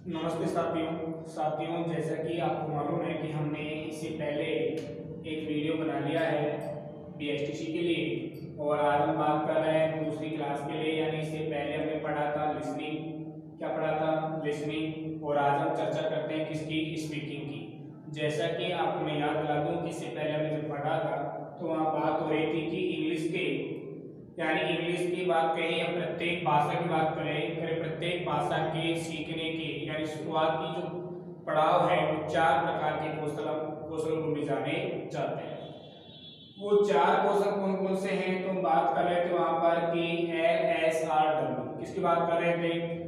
नमस्ते साथियों, जैसा कि आपको मालूम है कि हमने इससे पहले एक वीडियो बना लिया है bstc के लिए, और आज हम बात कर रहे हैं दूसरी क्लास के लिए। यानी इससे पहले हमने पढ़ा था लिसनिंग। क्या पढ़ा था? लिसनिंग। और आज हम चर्चा करते हैं किसकी? स्पीकिंग की। जैसा कि आपको मैं याद दिला दूं कि इससे पहले हमने जब पढ़ा था तो वहाँ बात हो रही थी कि इंग्लिश की बात करें या प्रत्येक भाषा की बात करें प्रत्येक भाषा के सीखने के यानी शुरुआत की जो पड़ाव है वो 4 प्रकार के कौशलों को भी जाने जाते हैं। वो 4 कौशल कौन कौन से हैं तो हम बात कर रहे थे वहां पर कि LSRW। किसकी बात कर रहे थे?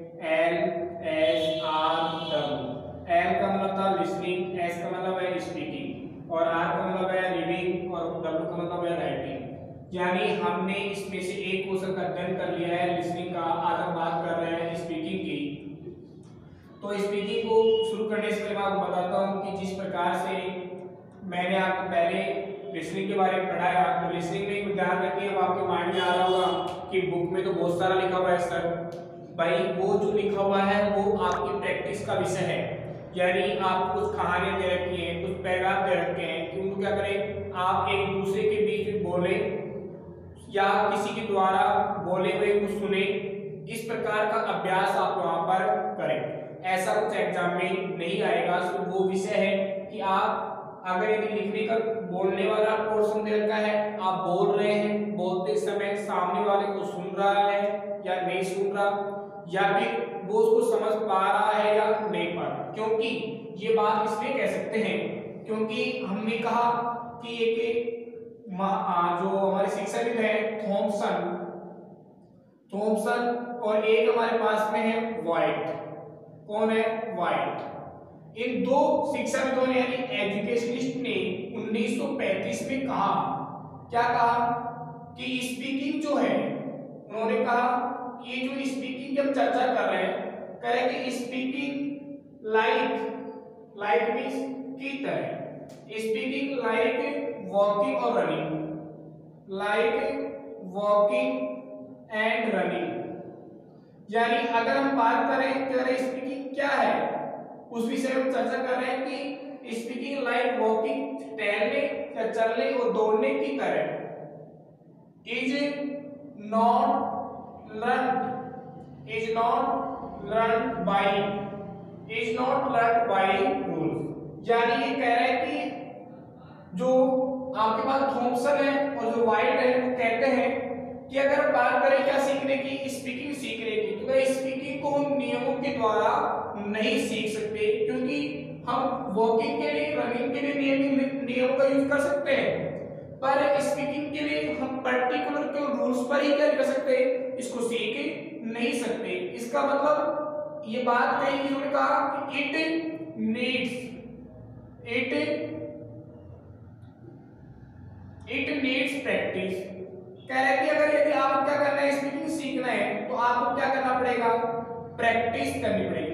LSRW। L का मतलब था लिसनिंग, S का मतलब है स्पीकिंग, और R का मतलब है रीडिंग, और W का मतलब है राइटिंग। यानी हमने इसमें से एक कौशल का अध्ययन कर लिया है लिसनिंग का। आज हम बात कर रहे हैं स्पीकिंग की। तो स्पीकिंग को शुरू करने से पहले मैं आपको बताता हूँ कि जिस प्रकार से मैंने आपको पहले लिसनिंग के बारे में पढ़ाया, तो लिसनिंग में एक ध्यान रखिए, अब आपके माइंड में आ रहा होगा कि बुक में तो बहुत सारा लिखा हुआ है सर। भाई वो जो लिखा हुआ है वो आपकी प्रैक्टिस का विषय है। यानी आप कुछ कहानियां दे रखी हैं, कुछ पैराग्राफ दे रखे हैं कि उनको क्या करें, आप एक दूसरे के बीच में बोले या किसी के द्वारा बोले हुए को सुने। इस प्रकार का अभ्यास आप वहां पर करें। ऐसा कुछ एग्जाम में नहीं आएगा। तो वो विषय है कि आप अगर यदि लिखने का बोलने वाला पोर्शन दे रखा है, आप बोल रहे हैं, बोलते समय सामने वाले को सुन रहा है या नहीं सुन रहा, या फिर वो उसको समझ पा रहा है या नहीं पा रहा। क्योंकि ये बात इसलिए कह सकते हैं क्योंकि हमने कहा कि एक जो हमारे शिक्षक है थॉमसन और एक हमारे पास में है वाइट। कौन है? वाइट। इन दो शिक्षाविदों ने यानी एजुकेशनिस्ट ने 1935 में कहा, क्या कहा कि स्पीकिंग जो है, उन्होंने कहा कि ये जो स्पीकिंग की हम चर्चा कर रहे हैं, कि स्पीकिंग लाइक मींस की तरह, स्पीकिंग लाइक वॉकिंग और running, like walking and running. यानी अगर हम बात करें कि स्पीकिंग क्या है, उस विषय में चर्चा कर रहे हैं कि स्पीकिंग लाइक वॉकिंग, टहलने या चलने और दौड़ने की तरह, is not learn by rules. यानी ये कह रहे हैं कि जो आपके पास थॉमसन है और जो वाइट है वो कहते हैं कि अगर हम बात करें क्या सीखने की, स्पीकिंग सीखने की, तो स्पीकिंग को हम नियमों के द्वारा नहीं सीख सकते। क्योंकि हम वॉकिंग के लिए, रनिंग के लिए नियमों का यूज कर सकते हैं, पर स्पीकिंग के लिए हम पर्टिकुलर के रूल्स पर ही क्या कर सकते हैं, इसको सीख नहीं सकते। इसका मतलब ये बात कही इन्होंने कहा कि इट नीड्स प्रैक्टिस। कह रहे कि अगर यदि आपको क्या करना है, स्पीकिंग सीखना है, तो आपको क्या करना पड़ेगा? प्रैक्टिस करनी पड़ेगी।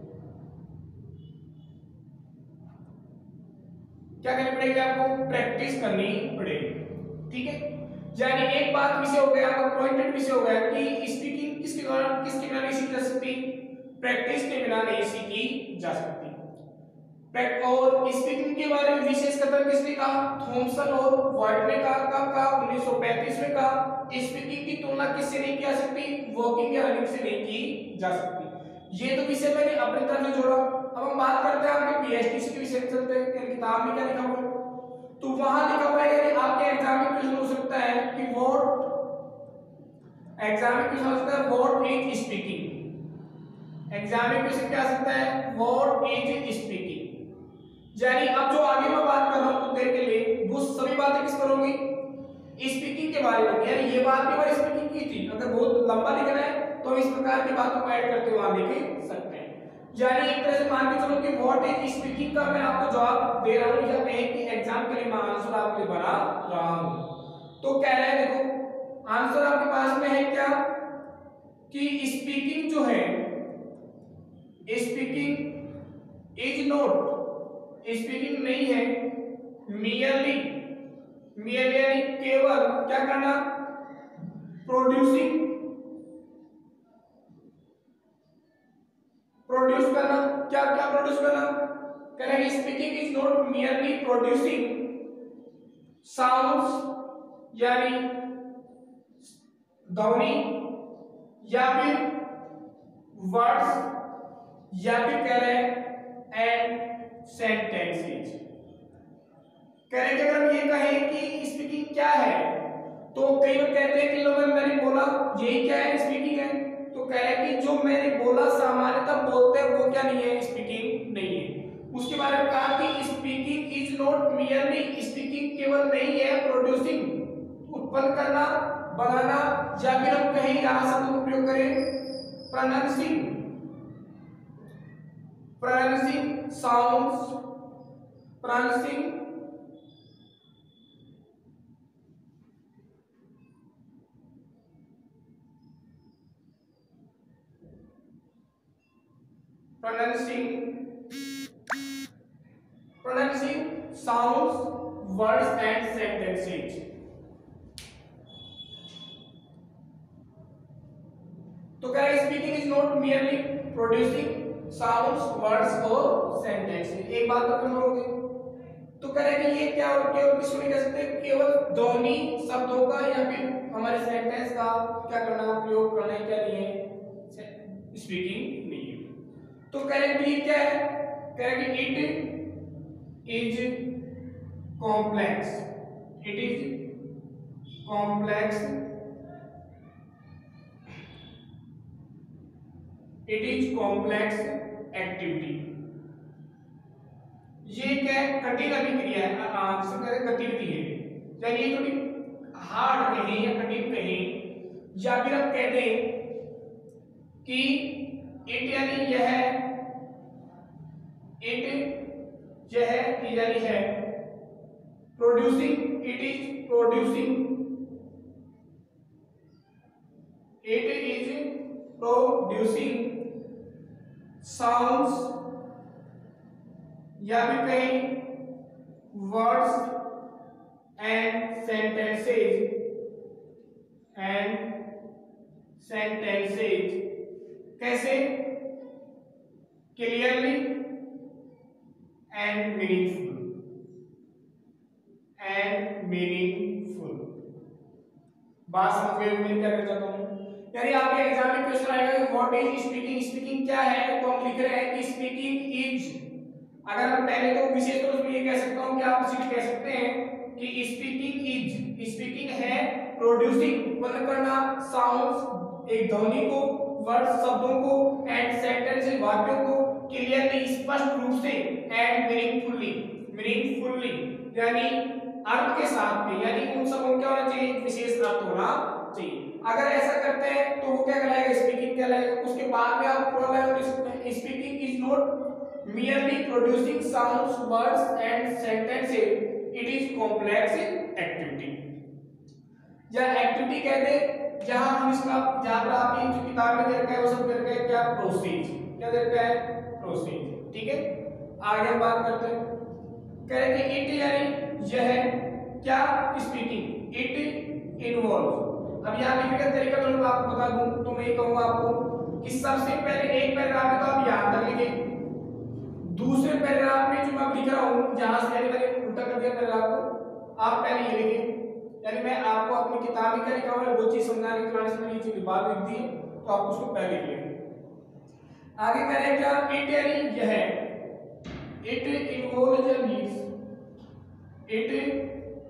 क्या करनी पड़ेगी? आपको प्रैक्टिस करनी पड़ेगी। ठीक है, यानी एक बात विषय हो गया, आपका पॉइंटेड विषय हो गया कि स्पीकिंग किसके बिना नहीं सीखी जा सकती? प्रैक्टिस के बिना नहीं सीखी जा सकती। और स्पीकिंग के बारे में विशेष कथन किसने कहा? थॉमसन और वाइट ने कहा। कब कहा? 1935 में कहा। स्पीकिंग की तुलना किससे नहीं की जा सकती? वॉकिंग या रनिंग से नहीं की जा सकती। ये तो विषय मैंने अपनी तरफ से जोड़ा। अब हम बात करते हैं आपके बीएसटीसी के विषय में चलते हैं। किताब में क्या लिखा हुआ है? तो वहां लिखा हुआ है, आपके एग्जाम में क्वेश्चन हो सकता है कि व्हाट इज स्पीकिंग। एग्जाम में क्वेश्चन क्या आ सकता है? What is speaking. यानी अब जो आगे मैं बात कर रहा हूं उत्तर के लिए, वो सभी बातें किस पर होंगी? स्पीकिंग के बारे में। यानी ये बात भी बार स्पीकिंग की थी। अगर बहुत लंबा लिखना है तो हम इस प्रकार की बातों को ऐड करते हुए वहां लिख सकते हैं। यानी एक तरह से मान के चलो कि व्हाट इज स्पीकिंग का मैं आपको जवाब दे रहा हूं, या कहें कि एग्जाम के लिए मैं आंसर आपके लिए बना रहा हूं। तो कह रहे हैं, देखो आंसर आपके पास में है क्या कि स्पीकिंग जो है, स्पीकिंग इज नॉट, स्पीकिंग नहीं है, मियरली यानी केवल क्या करना? प्रोड्यूस करना, क्या क्या प्रोड्यूस करना, कह रहे हैं speaking is not merely producing sounds यानी ध्वनि या फिर वर्ड्स या फिर कह रहे हैं एंड सेंटेंसेज। कह रहे हैं कि अगर हम ये कहें कि स्पीकिंग क्या है तो कई लोग कहते हैं कि लोग मैंने बोला यही क्या है स्पीकिंग है, तो कह रहे हैं कि जो मैंने बोला सामान्यतः बोलते हैं वो क्या नहीं है, स्पीकिंग नहीं है। उसके बारे में कहा कि speaking is not merely, speaking केवल नहीं है प्रोड्यूसिंग उत्पन्न करना बनाना, या फिर हम कहीं यहां शब्द का उपयोग करें pronouncing sounds, pronouncing sounds, words and sentences। तो क्या है speaking is not merely producing sounds words और सेंटेंसेस। एक बात तो क्लियर होगी। तो कह रहे हैं कि ये क्या और केवल किसको नहीं कह सकते, केवल ध्वनि शब्दों का या फिर हमारे सेंटेंस का क्या करना प्रयोग करना है, क्या नहीं है स्पीकिंग नहीं है। तो कह रहे हैं कि क्या है, कह रहे हैं कि it is complex, it is complex, it is complex activity. ये क्या है, कठिन अभिक्रिया है, गतिविधि है, यानी ये थोड़ी हार्ड कहें या कठिन कहें, या फिर हम कहते हैं कि इट यानी यह, इट यह यानी है, producing, it is producing, it is producing sounds या भी कहीं वर्ड्स एंड सेंटेंसेज कैसे, क्लियरली एंड मीनिंगफुल। बात समझ गए? मैं क्या कहना चाहता हूं, यानी आपके एग्जाम में क्वेश्चन आएगा कि व्हाट इज स्पीकिंग, स्पीकिंग क्या है, तो हम लिख रहे हैं कि स्पीकिंग इज, अगर हम पहले तो विशेष तौर पर ये कह सकता हूं कि आप सीधे कह सकते हैं कि स्पीकिंग इज, स्पीकिंग है प्रोड्यूसिंग उत्पन्न करना साउंड्स एक ध्वनि को, वर्ड शब्दों को, एंड सेंटेंस वाक्यों को क्लियरली स्पष्ट रूप से, एंड मीनिंगफुली यानी अर्थ के साथ में, यानी उन सबों क्या होना चाहिए, विशेष अर्थ होना चाहिए। अगर ऐसा करते हैं तो वो क्या कहलाएगा, स्पीकिंग कहलाएगा। उसके बाद में आप पूरा speaking is not merely producing sounds words and sentences, it is complex activity, या एक्टिविटी कहते हैं जहां हम इसका, जहां पर आपकी जो किताब में दे रखा है वो सब दे रखा है क्या, प्रोसीज, क्या दे रखा है, प्रोसीज। ठीक है, आगे हम बात करते हैं। कह रहे हैं कि इट यानी यह क्या, स्पीकिंग, इट इन्वॉल्व। अब यहाँ लिखने का तरीका तो मैं आपको बता दूं, तो मैं ये कहूंगा आपको कि सबसे पहले एक पैराग्राफ में तो आप यहाँ तक लिखें, दूसरे पैराग्राफ में जो मैं लिख रहा हूँ जहां से मैंने उल्टा कर दिया पैराग्राफ को, आप पहले ये लिखें, यानी मैं आपको अपनी किताब में क्या लिखा हुआ है वो चीज समझाने के लिए मैंने ये चीज बाद लिख दी है, तो आप उसको पहले लिख लें। आगे कह रहे हैं क्या, इट यानी यह, it involves means, it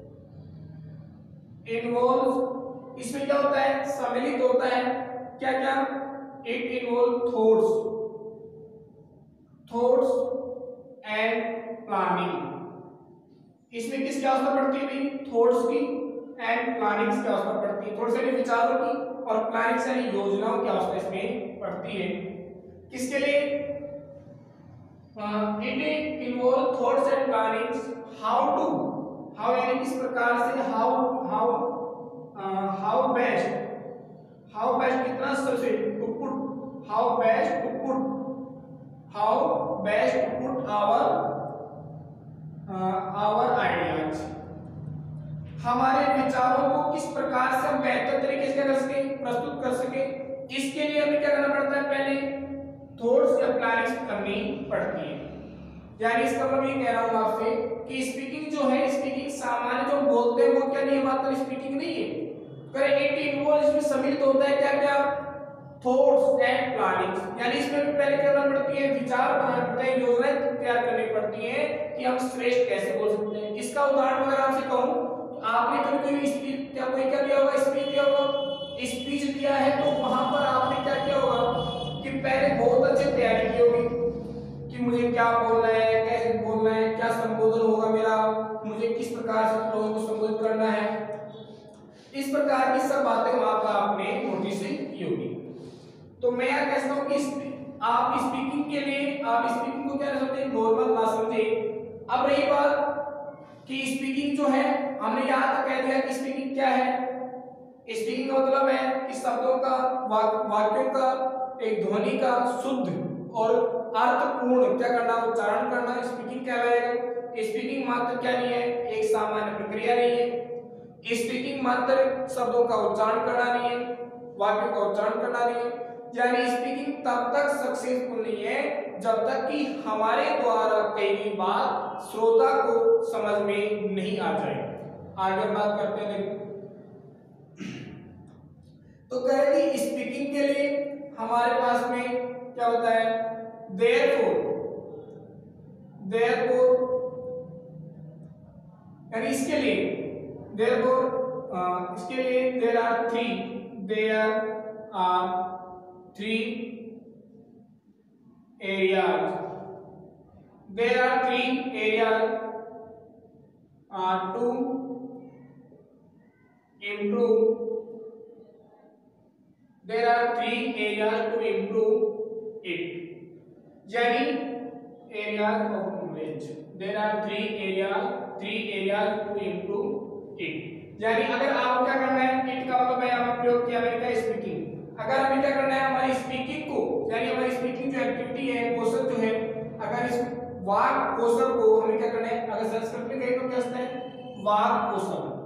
involves, इसमें क्या होता है, सम्मिलित होता है क्या क्या, it involve thoughts and planning. इसमें किसकी आवश्यकता पड़ती है भाई, थॉट्स की, एंड प्लानिंग की आवश्यकता पड़ती है। थॉट्स यानी विचारों की, और प्लानिंग यानी योजनाओं की आवश्यकता इसमें पड़ती है। किसके लिए, it involve thoughts and plannings, how to, how यानी किस प्रकार से, हाउ बेस्ट कितना सबसे, to put, how best to put our ideas, हमारे विचारों को किस प्रकार से हम बेहतर तरीके से कर सके, प्रस्तुत कर सके। इसके लिए हमें क्या करना पड़ता है, पहले थॉट्स या प्लानिंग करनी पड़ती है। यानी इसका मतलब ये कह रहा हूं आपसे कि स्पीकिंग जो है, स्पीकिंग सामान्य जो बोलते हैं वो क्या नहीं है, मात्र स्पीकिंग नहीं है। पर इट इन्वॉल्व्स, इसमें सम्मिलित होता है क्या क्या, थॉट्स एंड प्लानिंग। यानी इसमें पहले क्या करना पड़ती है, विचार बनाना पड़ता है, योजनाएं तैयार करनी पड़ती है कि हम श्रेष्ठ कैसे बोल सकते हैं। इसका उदाहरण अगर आपसे कहूं तो आपने कभी कोई स्पीच क्या कोई क्या दिया होगा, स्पीच दिया होगा, स्पीच दिया है तो वहां पर आपने क्या किया होगा कि पहले बहुत अच्छी तैयारी की होगी कि मुझे क्या बोलना है, कैसे बोलना है, क्या संबोधन होगा मेरा, मुझे किस प्रकार से लोगों को संबोधित करना है। इस प्रकार की सब बातें वहां पर आपने नोटिस की होगी। तो मैं यह कहता हूं कि आप स्पीकिंग के लिए, आप स्पीकिंग को क्या समझे, नॉर्मल ना समझे। अब रही बात कि स्पीकिंग जो है, हमने यहां तक कह दिया कि स्पीकिंग क्या है। स्पीकिंग का मतलब है कि शब्दों का, वाक्यों का, एक ध्वनि का शुद्ध और अर्थपूर्ण क्या करना, उच्चारण करना स्पीकिंग कहलाएगा। स्पीकिंग मात्र क्या नहीं है, एक सामान्य प्रक्रिया नहीं है। स्पीकिंग मात्र शब्दों का उच्चारण करना नहीं है, वाक्यों का उच्चारण करना नहीं है। यानी स्पीकिंग तब तक सक्सेसफुल नहीं है जब तक कि हमारे द्वारा कही गई बात श्रोता को समझ में नहीं आ जाए। आगे बात करते हैं। तो कह रहे कि स्पीकिंग के लिए हमारे पास में क्या होता है, therefore यानी इसके लिए इसके लिए there are three areas to improve. There are three areas to improve it. यानी areas of knowledge. There are three areas to improve it. यानी अगर आपको क्या करना है, it का मतलब है आपने प्रयोग किया मैंने स्पीकिंग। अगर हमें क्या करना है, हमारी स्पीकिंग को, यानी हमारी स्पीकिंग जो एक्टिविटी है, कौशल जो है, अगर इस वाक कौशल को हमें क्या करना है, अगर संस्कृत में कहें तो क्या होता है, वाक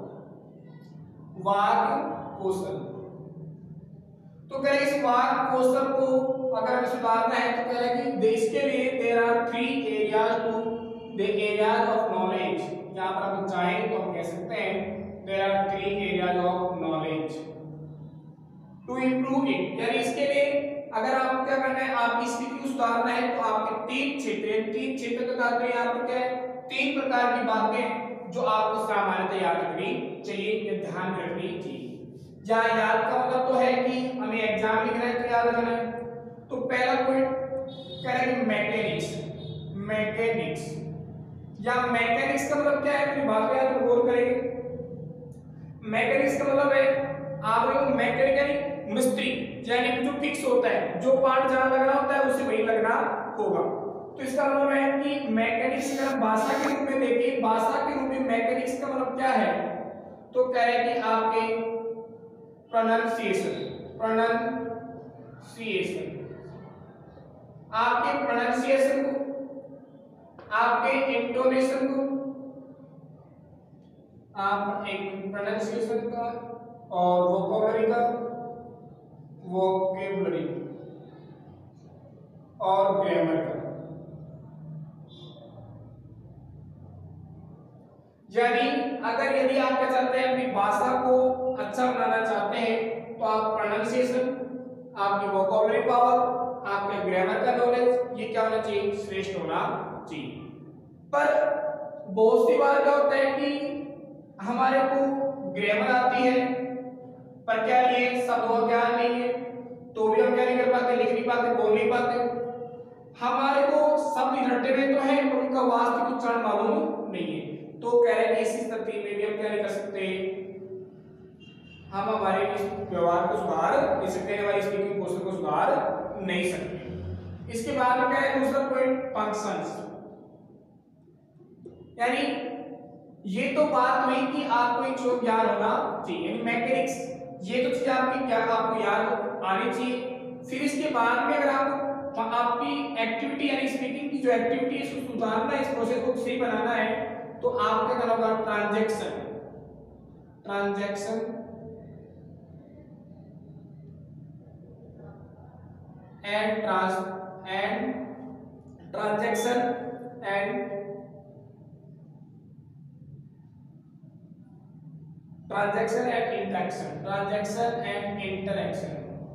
कौशल। तो कह रहे इस वाक कौशल को अगर हमें सुधारना है तो कह रहे कि इसके लिए there are three areas of knowledge. यहां पर आप चाहें तो हम कह सकते हैं there are three areas of knowledge to improve it. यानी इसके लिए अगर आपको क्या करना है, आपकी स्पीकिंग को सुधारना है तो आपके तीन क्षेत्र का तात्पर्य यहाँ पर क्या है, तीन प्रकार की बातें जो आपको सामान्यतः याद रखनी चाहिए या ध्यान रखनी चाहिए। जहां याद का मतलब तो है कि हमें एग्जाम लिखना है तो याद रखना है। तो पहला पॉइंट कह रहे हैं मैकेनिक्स या मैकेनिक्स का मतलब क्या है, अपनी बात पर तो गौर करेंगे। मैकेनिक्स का मतलब है आप लोग मैकेनिकल मिस्त्री, यानी जो फिक्स होता है, जो पार्ट जहां लगना होता है उसे वहीं लगना होगा। तो इसका मतलब है कि मैकेनिक्स अगर भाषा के रूप में देखें, भाषा के रूप में मैकेनिक्स का मतलब क्या है, तो कह रहे हैं कि आपके प्रोनाउंसिएशन, आपके प्रोनाउंसिएशन को, आपके इंटोनेशन को, आप एक प्रोनाउंसिएशन का और वोकैबुलरी और ग्रामर का। यानी अगर यदि आप क्या चाहते हैं, अपनी भाषा को अच्छा बनाना चाहते हैं तो आप प्रोनाउंसिएशन, आपकी वोकैबुलरी पावर, आपके ग्रामर का नॉलेज, ये क्या होना चाहिए, श्रेष्ठ होना चाहिए। पर बहुत सी बार क्या होता है कि हमारे को ग्रामर आती है पर क्या ये शब्दों का ज्ञान नहीं है, तो भी हम क्या नहीं कर पाते, लिख नहीं पाते, बोल नहीं पाते। हमारे को शब्द रटे हुए तो है पर उनका वास्तविक उच्चारण मालूम नहीं है। तो कह रहे हैं कि इस स्थिति में भी हम क्या नहीं कर सकते, हम हमारे व्यवहार को सुधार नहीं सकते, हमारी स्पीकिंग कौशल को सुधार नहीं सकते। इसके बाद में क्या है, दूसरा पॉइंट फंक्शंस। यानी ये तो बात हुई कि आपको एक जो ज्ञान होना चाहिए, यानी मैकेनिक्स, ये तो चीज आपकी क्या आपको याद आनी चाहिए। फिर इसके बाद में अगर आपकी एक्टिविटी यानी स्पीकिंग की जो एक्टिविटी है इसको सुधारना है, इस प्रोसेस को सही बनाना है, तो आप क्या करना होगा, transaction and transaction and interaction.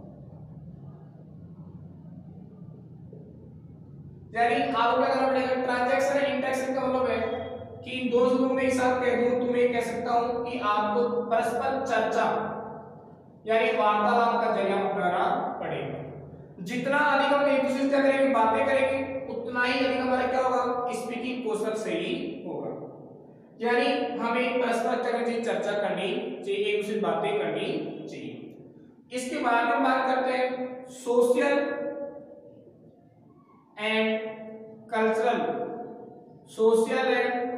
यानी आपको क्या करना पड़ेगा, ट्रांजैक्शन एंड इंटरेक्शन का मतलब है कि इन दो शब्दों में एक साथ कह दूं तो मैं कह सकता हूं कि आपको परस्पर चर्चा यानी वार्तालाप का जरिया अपनाना पड़ेगा। जितना अधिक हम एक दूसरे से क्या करेंगे, बातें करेंगे, उतना ही अधिक हमारा क्या होगा, स्पीकिंग कौशल सही होगा। यानी हमें परस्पर चर्चा करनी चाहिए, एक दूसरे से बातें करनी चाहिए। इसके बाद हम बात करते हैं social and cultural. Social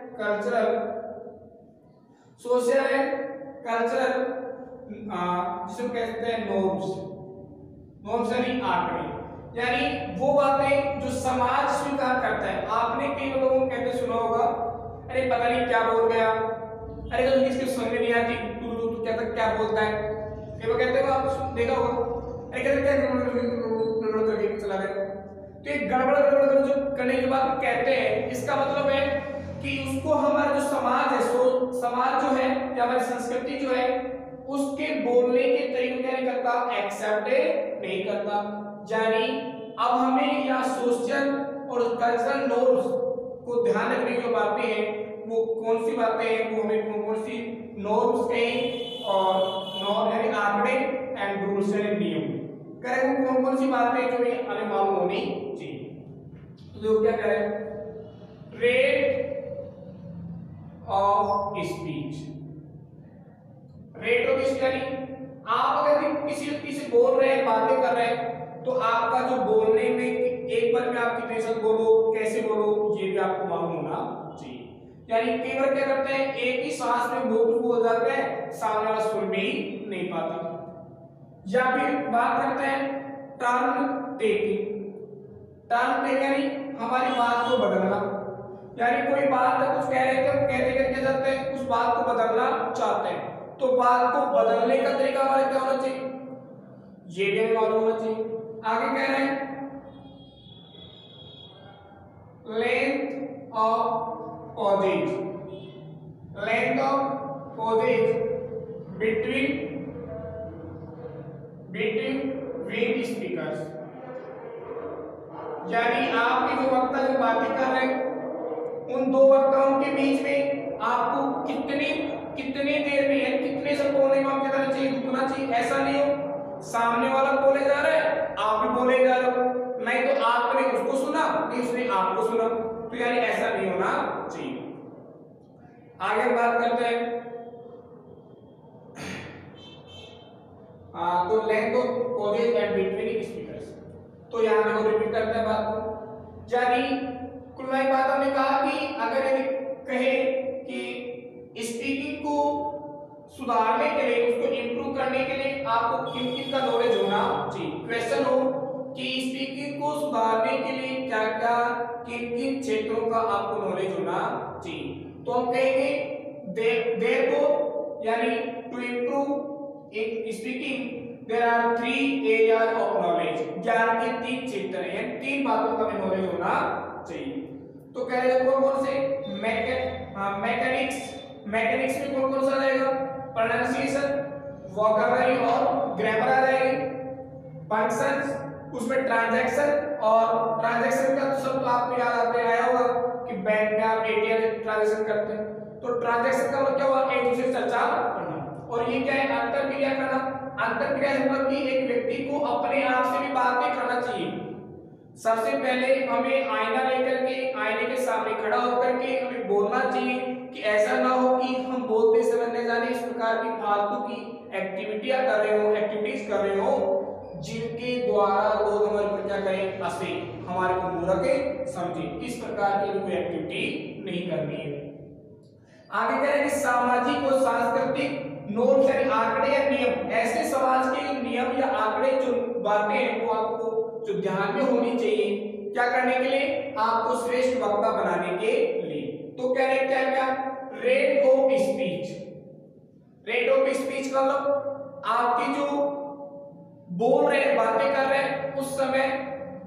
and cultural जिसे कहते हैं नॉर्म्स यानी आंकड़े, यानी वो बातें जो समाज स्वीकार करता है। आपने कई लोगों को कहते सुना होगा, अरे पता नहीं क्या बोल गया, अरे तो किसके समझ में नहीं आती, तू कहता क्या बोलता है, ये वो कहते हो, आप देखा होगा, अरे कहते क्या गड़बड़ करके चला गया। तो एक गड़बड़ जो करने के बाद कहते हैं, इसका मतलब है कि उसको हमारा जो समाज है, समाज जो है या हमारी संस्कृति जो है उसके बोलने के तरीके क्या नहीं करता, एक्सेप्ट नहीं करता। यानी अब हमें या सोशल और कल्चरल नॉर्म्स को ध्यान रखने की बातें हैं, वो कौन सी बातें हैं, वो हमें कौन सी नॉर्म्स कहें और नॉर्म यानी आंकड़े एंड रूल्स यानी नियम करें, वो कौन सी बातें जो हमें मालूम होनी चाहिए। तो क्या करें, rate of speech. Rate of speech यानी आप अगर किसी से बोल रहे हैं, बातें कर रहे हैं, तो आपका जो बोलने में एक बार में आप कितने शब्द बोलो, कैसे बोलो, ये भी आपको मालूम होना चाहिए। यानी कई बार क्या करते हैं, एक ही सांस में बहुत बोल जाते हैं, सामने वाला सुन भी नहीं पाता। या फिर बात करते हैं टर्न टेकिंग। टर्न टेकिंग यानी हमारी बात को बदलना, यानी कोई बात है, कुछ कह रहे थे, कहते कहते जाते हैं, उस बात को बदलना चाहते हैं, तो बात को बदलने का तरीका हमारा क्या होना चाहिए, ये भी हमें मालूम होना चाहिए। आगे कह रहे हैं length of pauses, length of pauses between speakers. यानी आपके जो वक्ता जो बातें कर रहे हैं, उन दो वक्ताओं के बीच में आपको कितनी देर में है, कितने शब्द बोलने में आपके तरह चाहिए, रुकना चाहिए। ऐसा नहीं हो सामने वाला बोले जा रहा है, आप भी बोले जा रहे हो, नहीं तो आपने उसको सुना, नहीं उसने आपको सुना, तो यानी ऐसा नहीं होना चाहिए। आगे बात करते हैं तो length of pauses and between speakers. तो यहां पे रिपीट करते हैं बात को, यानी कुल मिला बात हमने कहा कि अगर यदि कहे कि स्पीकिंग को सुधारने के लिए, उसको इंप्रूव करने के लिए आपको किन-किन का नॉलेज होना चाहिए। क्वेश्चन हो कि स्पीकिंग को सुधारने के लिए क्या-क्या किन-किन क्षेत्रों का आपको नॉलेज होना चाहिए, तो हम कहेंगे देयर को यानी to improve in speaking there are 3 areas of knowledge. ज्ञान के 3 क्षेत्र हैं, 3 बातों का नॉलेज होना चाहिए। तो कह रहे हैं कौन से, मैकेनिक्स में कौन कौन सा रहेगा, प्रोनाउंसिएशन, वोकैबुलरी और ग्रामर आ जाएगी। फंक्शंस उसमें ट्रांजैक्शन, और ट्रांजैक्शन का सब तो आपको याद आते आया होगा कि बैंक में आप एटीएम से ट्रांजैक्शन करते हैं, तो ट्रांजैक्शन का मतलब क्या हुआ, एक दूसरे से चर्चा करना। और ये क्या है, अंतरक्रिया करना। अंतरक्रिया मतलब कि एक व्यक्ति को अपने आप से भी बातें करना चाहिए। सबसे पहले हमें आईना लेकर के आईने के सामने खड़ा होकर के हमें बोलना चाहिए कि ऐसा ना हो कि हम बोलते समय न जाने इस प्रकार की फालतू की एक्टिविटीज कर रहे हो जिनके द्वारा लोग हमारे को क्या करें, हंसे, हमारे को मूर्ख समझे। इस प्रकार की कोई एक्टिविटी नहीं करनी है। आगे कह रहे हैं कि सामाजिक और सांस्कृतिक नॉर्म्स यानी आंकड़े या नियम, ऐसे समाज के नियम या आंकड़े जो बातें हैं वो आपको जो ध्यान में होनी चाहिए, क्या करने के लिए, आपको श्रेष्ठ वक्ता बनाने के लिए। तो कह रहे हैं क्या rate of speech. Rate of speech का मतलब आपकी जो बोल रहे हैं, बातें कर रहे हैं, उस समय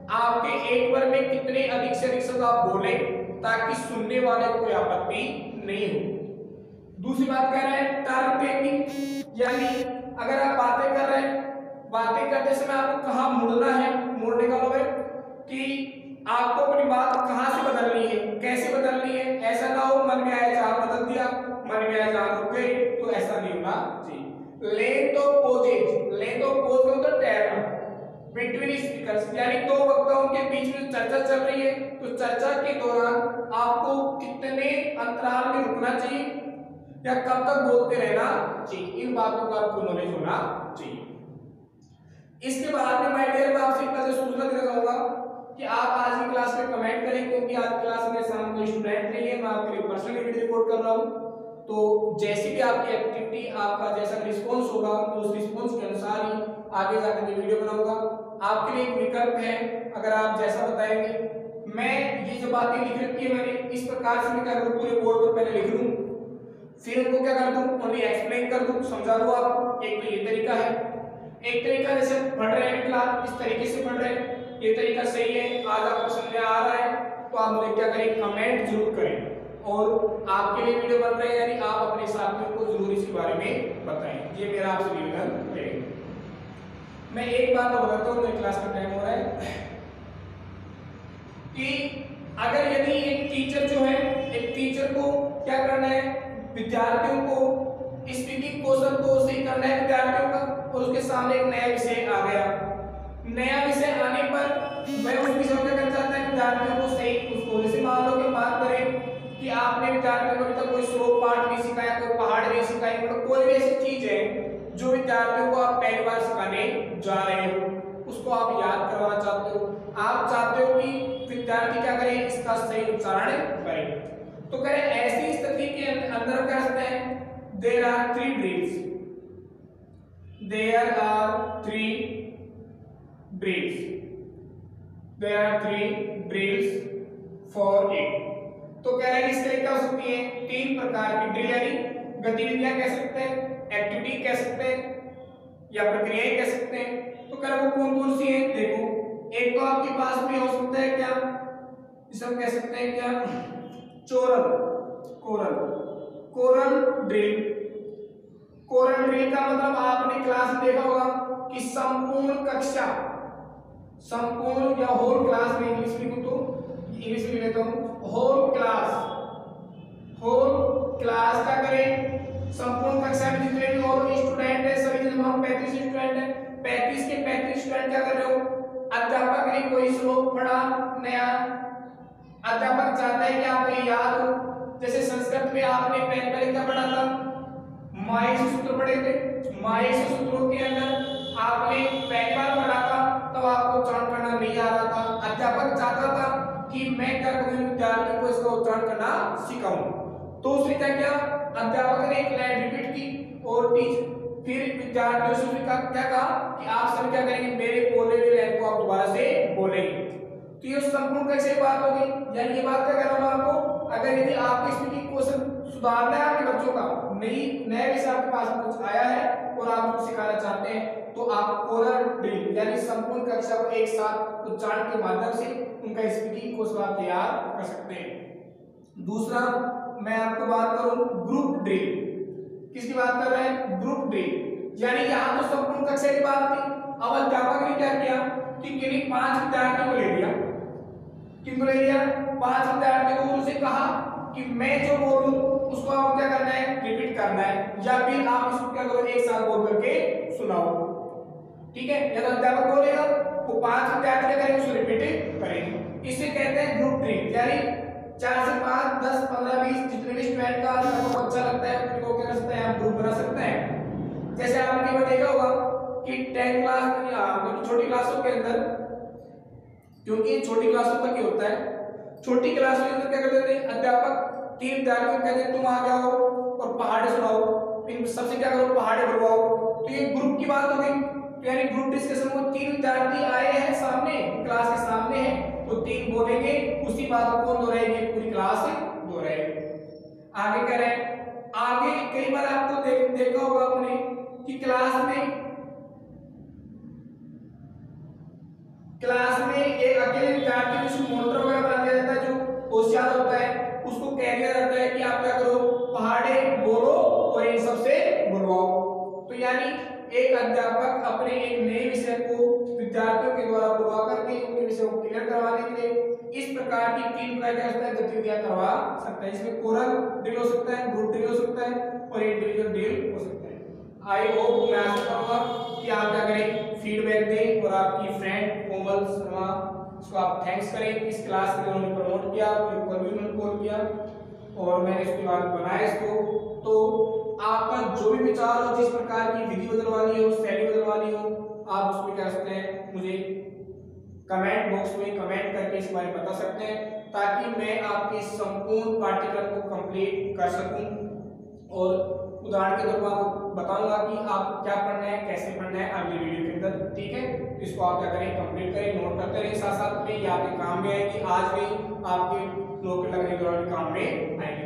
आपके एक बार में कितने अधिक से अधिक शब्द आप बोले ताकि सुनने वाले को कोई आपत्ति नहीं हो। दूसरी बात कह रहे हैं टर्न टेकिंग, यानी अगर आप बातें कर रहे हैं, बातें करते समय आपको कहाँ मुड़ना है, मुड़ने का मतलब है कि आपको अपनी बात कहाँ से बदलनी है, कैसे बदलनी है। ऐसा ना हो मन में आया जहां बदल दिया, मन में आया जहां रुक गए, तो ऐसा नहीं होना चाहिए। Length of pauses, length of pause का मतलब ठहरना बिटवीन स्पीकर्स, यानी दो वक्ताओं के बीच में चर्चा चल रही है तो चर्चा के दौरान आपको कितने अंतराल में रुकना चाहिए या कब तक बोलते रहना चाहिए, इन बातों का आपको नॉलेज होना चाहिए। इसके बाद में माय डियर मैं आपसे एक तरह से सूचना देना चाहूंगा कि आप आज की क्लास में कमेंट करें, क्योंकि आज क्लास में सामने कोई स्टूडेंट नहीं है, मैं आपके लिए पर्सनली वीडियो रिकॉर्ड कर रहा हूं। तो जैसी भी आपकी एक्टिविटी, आपका जैसा रिस्पांस होगा तो उस रिस्पांस के अनुसार ही आगे जाकर के वीडियो बनाऊंगा। आपके लिए एक विकल्प है, अगर आप जैसा बताएंगे, मैं ये जो बातें लिख रखी है मैंने इस प्रकार से मैं क्या करूं, पूरे बोर्ड पर पहले लिख लूं, फिर उनको क्या कर दूं, ओनली एक्सप्लेन कर दूं, समझा दूं आपको। एक तो ये तरीका है, एक तरीका जैसे पढ़ रहे हैं क्लास इस तरीके से पढ़ रहे हैं, ये तरीका सही है, आज आपको समझ में आ रहा है, तो आप मुझे क्या करें, कमेंट जरूर करें। और आपके लिए वीडियो बन रहे हैं, यानी आप अपने साथियों को जरूर इसके बारे में बताएं, ये मेरा आपसे निवेदन रहेगा। मैं एक बात तो बताता हूँ, मेरी क्लास का टाइम हो रहा है, कि अगर यदि एक टीचर जो है, एक टीचर को क्या करना है, विद्यार्थियों को स्पीकिंग कौशल को सही करना है विद्यार्थियों का, और उसके सामने एक नया विषय आ गया, नया विषय आने पर मैं उस विषय को क्या करना चाहता है, विद्यार्थियों को सही उसको, जैसे मान लो कि बात करें कि आपने विद्यार्थियों को अभी तक कोई श्लोक पाठ नहीं सिखाया, कोई पहाड़ नहीं सिखाई, मतलब कोई भी ऐसी चीज है जो विद्यार्थियों को आप पहली बार सिखाने जा रहे हो, उसको आप याद करवाना चाहते हो, आप चाहते हो कि विद्यार्थी क्या करें, इसका सही उच्चारण करें, तो करें ऐसी स्थिति के अंदर क्या करते हैं, there are 3 drills, there are 3 drills, there are 3 drills for it. तो कह रहे हैं इस तरह क्या हो सकती है, 3 प्रकार की ड्रिल, यानी गतिविधियां कह सकते हैं, एक्टिविटी कह सकते हैं, या प्रक्रियाएं कह सकते हैं। तो कह रहे वो कौन कौन सी हैं, देखो, एक तो आपके पास में हो सकता है क्या, इसे हम कह सकते हैं क्या, choral, choral, choral drill. Choral drill का मतलब आपने क्लास में देखा होगा कि संपूर्ण कक्षा, संपूर्ण या होल क्लास में, इंग्लिश में तो इंग्लिश में लेता हूं, होल क्लास, होल क्लास का करें, संपूर्ण कक्षा में जितने भी और स्टूडेंट है, सभी तमाम 35 स्टूडेंट है, 35 के 35 स्टूडेंट क्या कर रहे हो, अध्यापक ने कोई श्लोक पढ़ा नया, अध्यापक चाहता है कि आपको ये याद हो, जैसे संस्कृत में आपने पहले क्या पढ़ा था, माहे सूत्र पढ़े थे, माहे सूत्रों के अंदर आपने पहली बार पढ़ा था, तब आपको उच्चारण करना नहीं आ रहा था, अध्यापक चाहता था कि मैं क्या करूं, विद्यार्थी को इसका उच्चारण करना सिखाऊं, तो उसने क्या किया, अध्यापक ने एक लाइन रिपीट की और फिर विद्यार्थियों से क्या कहा कि आप सब क्या करेंगे, मेरे बोले हुए लाइन को आप दोबारा से बोलेंगे। तो ये संपूर्ण कैसे बात हो गई, यानी ये बात क्या कर रहा हूं आपको, अगर यदि आपको स्पीकिंग कौशल सुधारना है आपके बच्चों का, नया विषय आपके पास में कुछ आया है और आप उसको सिखाना चाहते हैं, तो आप कोरल ड्रिल यानी संपूर्ण कक्षा को एक साथ उच्चारण के माध्यम से उनका स्पीकिंग कौशल आप तैयार कर सकते हैं। दूसरा मैं आपको बात करूं ग्रुप ड्रिल, किसकी बात कर रहे हैं, ग्रुप ड्रिल, यानी यहां तो संपूर्ण कक्षा की बात थी, अब अध्यापक ने क्या किया कि किन्हीं 5 विद्यार्थियों को ले लिया, किनको ले लिया, 5 विद्यार्थियों को, उनसे कहा कि मैं जो बोलूं उसको आपको क्या करना है, रिपीट करना है, या फिर आप इसको क्या करो, एक साथ बोल करके सुनाओ, ठीक है। या तो अध्यापक बोलेगा, वो 5 विद्यार्थी क्या करेंगे, उसको रिपीट करेंगे, इसे कहते हैं ग्रुप ड्रिल, यानी 4 से 5 10 15 20 जितने भी स्टूडेंट का आपको अच्छा लगता है उनको क्या कर सकते हैं, आप ग्रुप बना सकते हैं। जैसे आपने देखा होगा कि 10 क्लास या छोटी क्लासों के अंदर, क्योंकि छोटी क्लासों तक ही होता है, छोटी क्लासों के अंदर क्या करते थे, अध्यापक 3 विद्यार्थियों को कहते हैं तुम आ जाओ और पहाड़े सुनाओ, फिर सबसे क्या करो, पहाड़े बुलवाओ, तो ये ग्रुप की बात हो गई, यानी ग्रुप डिस्कशन में 3 विद्यार्थी आए हैं सामने, क्लास के सामने है, तो 3 बोलेंगे, उसी बात को कौन दोहराएंगे, पूरी क्लास दोहराएगी। आगे कह रहे हैं, आगे कई बार आपको देखा होगा आपने कि क्लास में क्लास में एक अकेले विद्यार्थी जिसको मॉनिटर वगैरह बना दिया जाता है, जो होशियार होता है, उसको कह दिया जाता है कि आप क्या करो, पहाड़े बोलो और इन सबसे बुलवाओ। तो यानी एक अध्यापक अपने एक नए विषय को विद्यार्थियों के द्वारा बुलवा करके उनके विषय को क्लियर करवाने के लिए इस प्रकार की 3 प्रकार की गतिविधियां करवा सकता है। इसमें कोरल ड्रिल हो सकता है, ग्रुप ड्रिल हो सकता है और इंडिविजुअल ड्रिल हो सकता है। आई होप, मैं आशा करूंगा कि आप क्या करें, फीडबैक दें और आपकी फ्रेंड कोमल शर्मा उसको आप थैंक्स करें, इस क्लास के उन्होंने प्रमोट किया, कॉल किया और मैंने इसके बाद बनाया इसको। तो आपका जो भी विचार हो, जिस प्रकार की विधि बदलवानी हो, शैली बदलवानी हो, आप उसमें क्या सकते हैं, मुझे कमेंट बॉक्स में कमेंट करके इस बारे में बता सकते हैं, ताकि मैं आपके संपूर्ण पाठ्यक्रम को कंप्लीट कर सकूं और उदाहरण के तौर पर आपको बताऊंगा कि आप क्या पढ़ना है, कैसे पढ़ना है अगली वीडियो के अंदर। ठीक है, इसको आप क्या करें, कंप्लीट करें, नोट करते रहें साथ साथ में, ये आपके काम में आएगी, आज भी आपके नौकरी लगने के दौरान काम में आएगी।